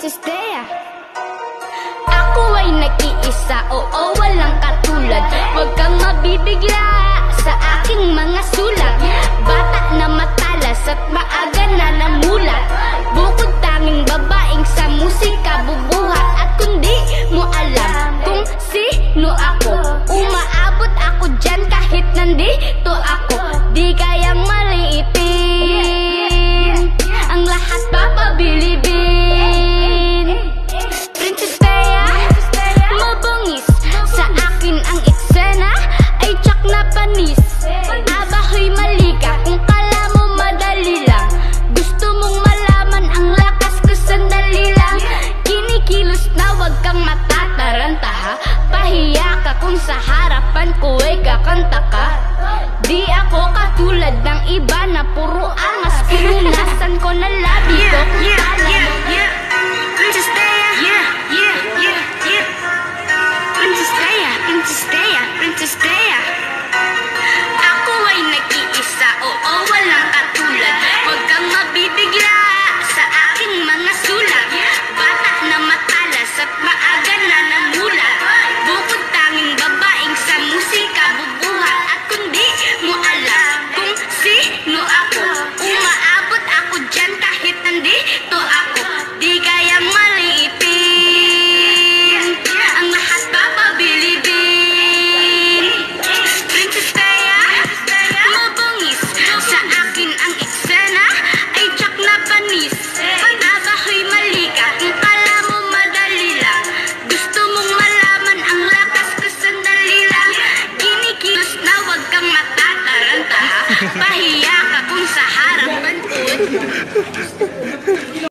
Princess Thea. Ako ay nag-iisa, oo, walang katulad. Huwag kang mabibigla sa aking mga sulat. Bata na matalas at maaga na namulat. Bukod tanging babaeng sa musika bubuhat. At kung di mo alam kung sino ako, umaabot ako dyan kahit nandito ako. Di kayang maliitin, ang lahat papabilibin. Princess Thea, mabangis sa akin ang eksena ay tsak na panis. Abahoy mali ka kung kala mo madali lang. Gusto mong malaman ang lakas ko sandali lang. Kinikilos na wag kang matataranta ha. Pahiya ka kung sa harapan ko ay kakanta ka. Di ako katulad ng iba na puro angas. Pinunasan ko na labi ko kung kala mo. Princess Thea, Princess Thea, Princess Thea, Princess Thea. Ako ay nag-iisa, oo, walang katulad. Huwag kang mabibigla sa aking mga sulat. Bata na matalas at maaga na namulat. Bukod tanging babaeng sa musika bubuhat. At kung di mo alam kung sino ako, umaabot ako dyan kahit nandito ako. Di kayang maliitin, ang lahat papabilibin. Princess Thea, mabangis sa akin ang eksena ay tsak na panis. Abahoy mali ka kung kala mo madali lang. Gusto mong malaman ang lakas ko sandali lang. Kinikilos na wag kang matataranta ha. Pahiya ka kung sa harapan ko.